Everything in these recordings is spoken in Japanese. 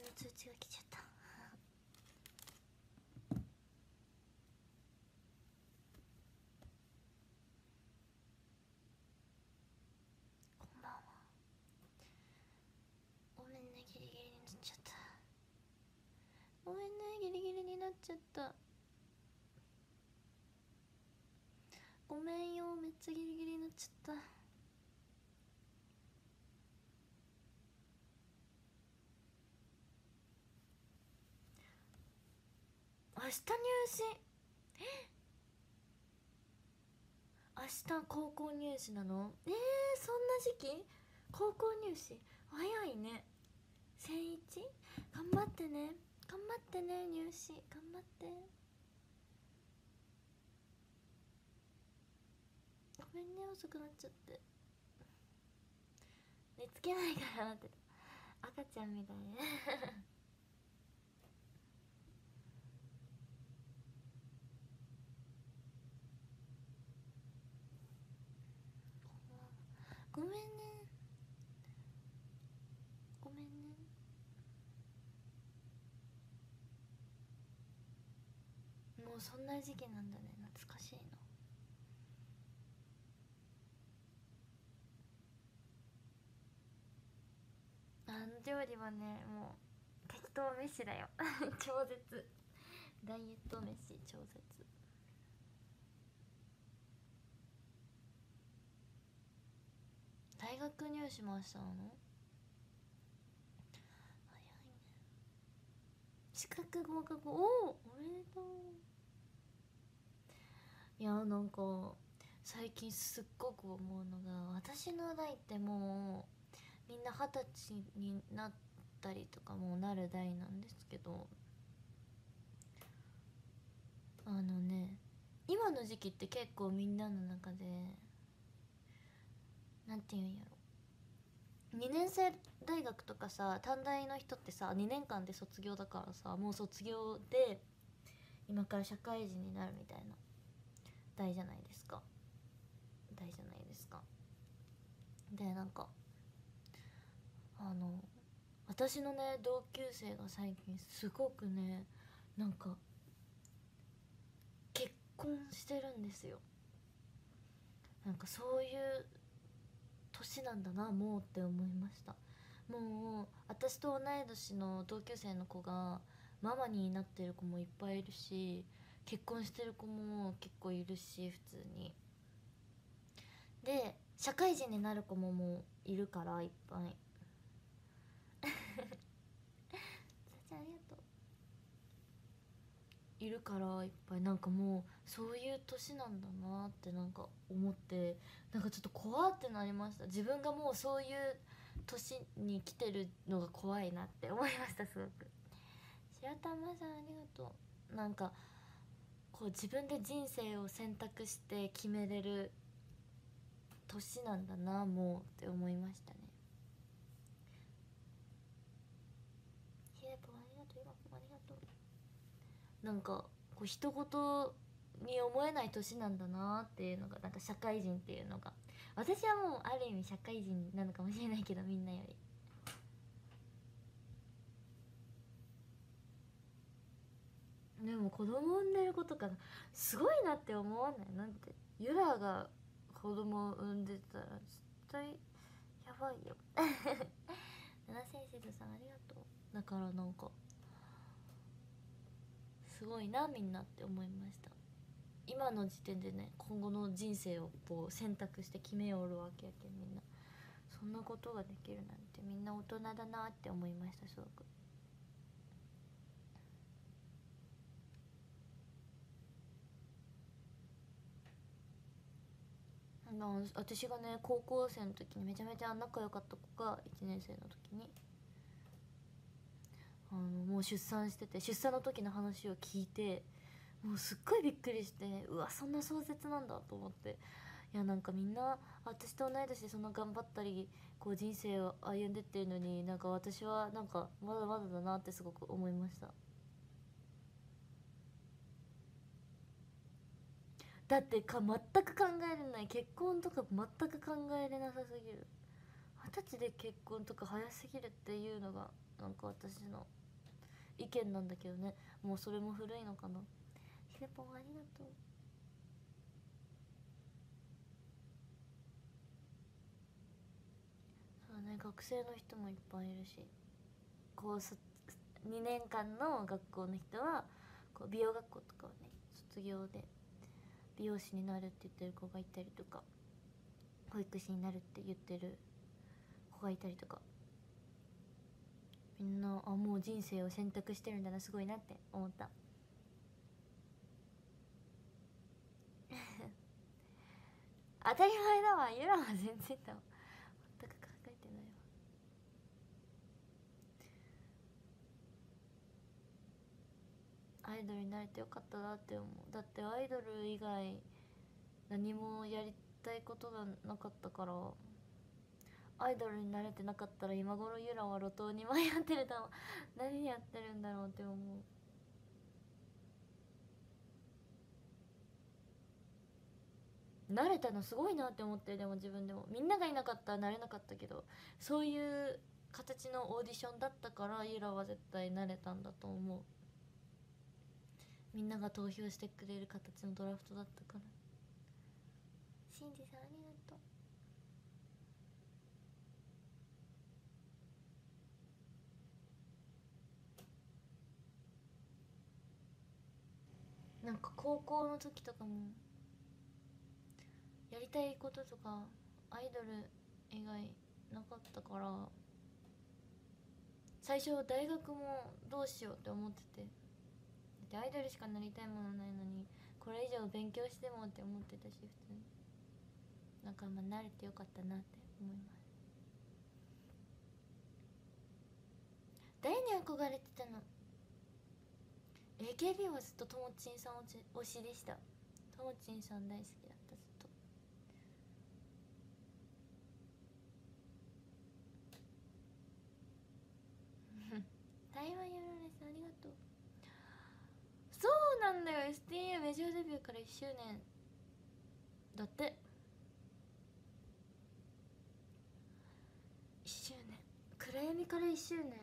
通知が来ちゃった。こんばんは。ごめんね、ギリギリになっちゃった。ごめんね、ギリギリになっちゃった。ごめんよ、めっちゃギリギリになっちゃった。明日入試。明日高校入試なの？そんな時期？高校入試早いね。千一頑張ってね、頑張ってね、入試頑張って。ごめんね、遅くなっちゃって。寝つけないからなって赤ちゃんみたいねごめんね、ごめんね。もうそんな時期なんだね、懐かしいな。料理はね、もう適当飯だよ超絶ダイエット飯超絶。大学入試も明日なの？早いね。資格合格、おめでとう。いや、なんか最近すっごく思うのが、私の代ってもうみんな20歳になったりとかもうなる代なんですけど、今の時期って結構みんなの中でなんていうんやろ、2年生大学とかさ、短大の人ってさ2年間で卒業だからさ、もう卒業で今から社会人になるみたいな代じゃないですか。で、なんか私のね同級生が最近すごくね、なんか結婚してるんですよ。なんかそういう年なんだなもうって思いました。もう私と同い年の同級生の子がママになってる子もいっぱいいるし、結婚してる子も結構いるし、普通に。で社会人になる子ももういるからいっぱいさちゃんありがとう。いるからいっぱい、なんかもうそういう年なんだなってなんか思って、なんかちょっと怖ってなりました。自分がもうそういう年に来てるのが怖いなって思いました、すごく。白玉さんありがとう。なんかこう自分で人生を選択して決めれる年なんだなもうって思いましたね。ひでぽんありがとう、今もありがとう。なんかこう人事に思えない年なんだなっていうのが、なんか社会人っていうのが、私はもうある意味社会人なのかもしれないけど、みんなより。でも子供産んでる子とかすごいなって思わない？なんてユラが子供産んでたら絶対やばいよ七センシズさんありがとう。だからなんかすごいなみんなって思いました。今の時点でね、今後の人生をこう選択して決めよるわけやけん、みんなそんなことができるなんてみんな大人だなって思いました、すごく。私がね高校生の時にめちゃめちゃ仲良かった子が1年生の時にもう出産してて、出産の時の話を聞いてもうすっごいびっくりして、うわそんな壮絶なんだと思って。いや、なんかみんな私と同い年でそんな頑張ったりこう人生を歩んでってるのに、なんか私はなんかまだまだだなってすごく思いました。だって全く考えれない、結婚とか全く考えれなさすぎる。二十歳で結婚とか早すぎるっていうのがなんか私の意見なんだけどね。もうそれも古いのかな。ひでぽんありがとう。そうね、学生の人もいっぱいいるし、こう2年間の学校の人はこう美容学校とかをね卒業で美容師になるって言ってる子がいたりとか、保育士になるって言ってる子がいたりとか、みんなもう人生を選択してるんだな、すごいなって思った。当たり前だわ、ユラは全然だわ、全く考えてないわ。アイドルになれてよかったなって思う。だってアイドル以外何もやりたいことがなかったから、アイドルになれてなかったら今頃ユラは路頭に迷ってるだろう。何やってるんだろうって思う。慣れたのすごいなって思って。でも自分でもみんながいなかったらなれなかったけど、そういう形のオーディションだったからユラは絶対慣れたんだと思う。みんなが投票してくれる形のドラフトだったから。シンジさんありがとう。なんか高校の時とかもやりたいこととかアイドル以外なかったから、最初大学もどうしようって思ってて、だってアイドルしかなりたいものないのにこれ以上勉強してもって思ってたし、普通になんか慣れてよかったなって思います。誰に憧れてたの？ AKB はずっとともちんさん推しでした。ともちんさん大好きだった、ずっと。台湾やられさんありがとう。そうなんだよ、 STU メジャーデビューから1周年だって。1周年、暗闇から1周年、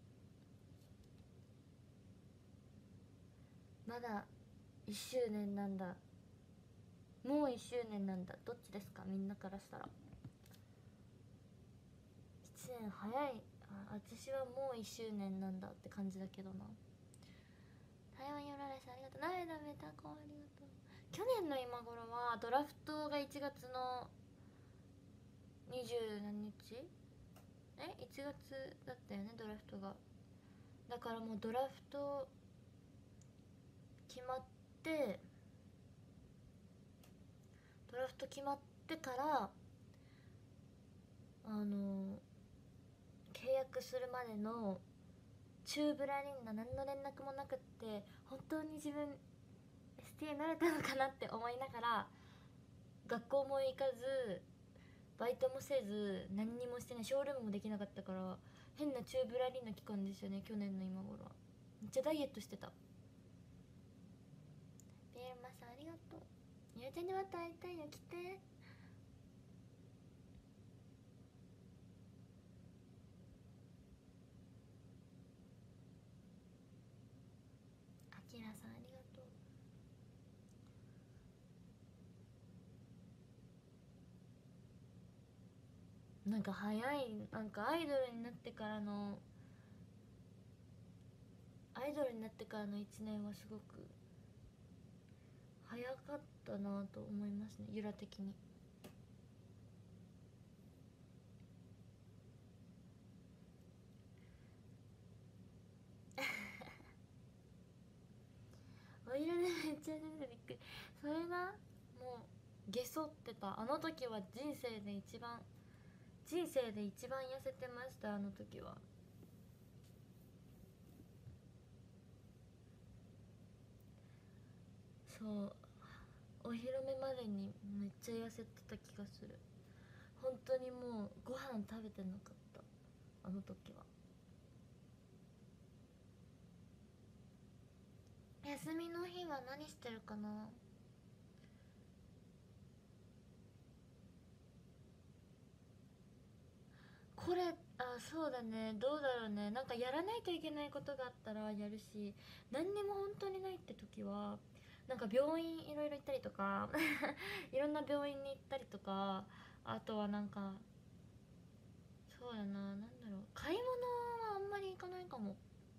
まだ1周年なんだ。もう1周年なんだ。どっちですか、みんなからしたら。1年早い。私はもう1周年なんだって感じだけどな。台湾よられさんありがとう。涙メタコンありがとう。去年の今頃はドラフトが1月の20何日1月だったよね、ドラフトが。だからもうドラフト決まって、ドラフト決まってから契約するまでの中ブラリンが何の連絡もなくって、本当に自分 STA 慣れたのかなって思いながら、学校も行かずバイトもせず何にもしてない、ショールームもできなかったから、変な中ブラリンな期間ですよね、去年の今頃は。めっちゃダイエットしてた。ベーマさんありがとう。ゆうちゃんにまた会いたいよ、来て。あきらさんありがとう。なんか早い、なんかアイドルになってからの1年はすごく早かったなと思いますね、ゆら的に。お色でめっちゃ出てびっくり。それな、もうゲソってた。あの時は人生で一番痩せてました、あの時は。そう、お披露目までにめっちゃ痩せてた気がする。本当にもうご飯食べてなかった、あの時は。休みの日は何してるかな。 これそうだね、どうだろうね、なんかやらないといけないことがあったらやるし、何にも本当にないって時はなんか病院いろいろ行ったりとかいろんな病院に行ったりとか、あとはなんかそうやな、なんだろう、買い物はあんまり行かないかも。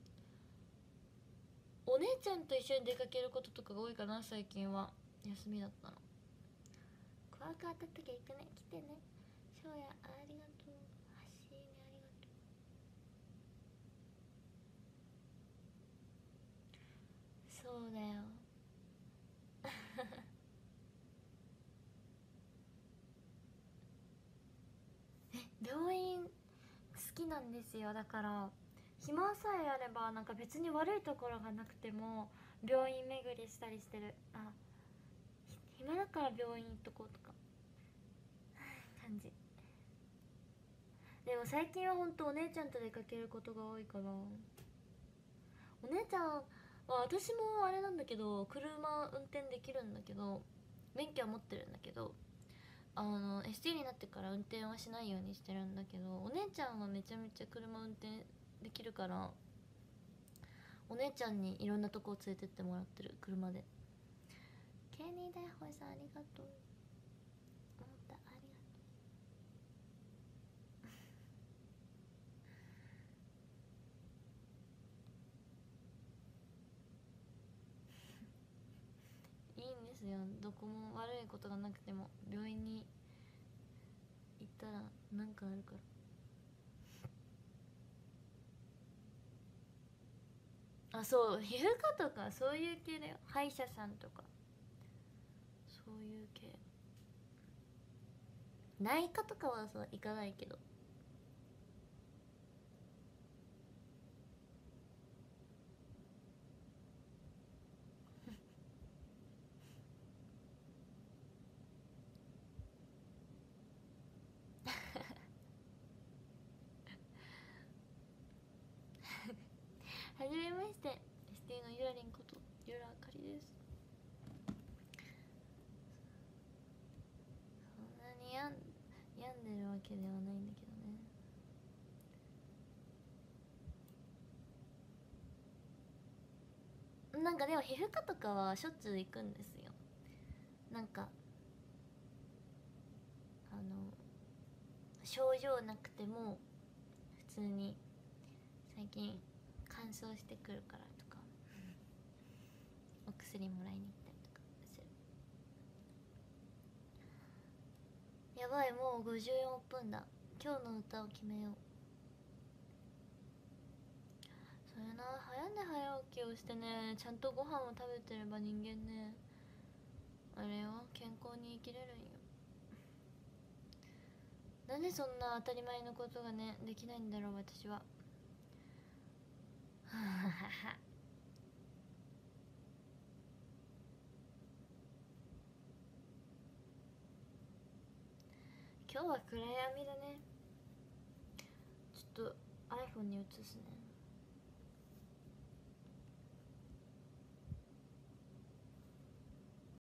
お姉ちゃんと一緒に出かけることとかが多いかな最近は。休みだったの。怖く当たった時は行くね、来てね。翔やありがとう、発信にありがとう。そうだよ。病院好きなんですよ。だから暇さえあればなんか別に悪いところがなくても病院巡りしたりしてる。暇だから病院行っとこうとか感じ。でも最近はほんとお姉ちゃんと出かけることが多いから、お姉ちゃんは、私もあれなんだけど車運転できるんだけど、免許は持ってるんだけど、ST になってから運転はしないようにしてるんだけど、お姉ちゃんはめちゃめちゃ車運転できるから、お姉ちゃんにいろんなとこを連れてってもらってる、車で。ケニー大ホイさんありがとう。思ったありがとう。いいんですよ、どこも悪いことがなくても病院に行ったらなんかあるから。そう、皮膚科とかそういう系だよ、歯医者さんとかそういう系。内科とかはさ行かないけど。はじめまして、 ST のゆらりんことゆらあかりです。そんなに病んでるわけではないんだけどね。なんかでも皮膚科とかはしょっちゅう行くんですよ。なんか症状なくても普通に最近乾燥してくるからとかお薬もらいに行ったりとかする。やばい、もう54分だ。今日の歌を決めよう。それな、早寝早起きをしてね、ちゃんとご飯を食べてれば人間ね、あれよ、健康に生きれるんよ。なんでそんな当たり前のことがねできないんだろう私は。今日は暗闇だね。ちょっと iPhone に映すね。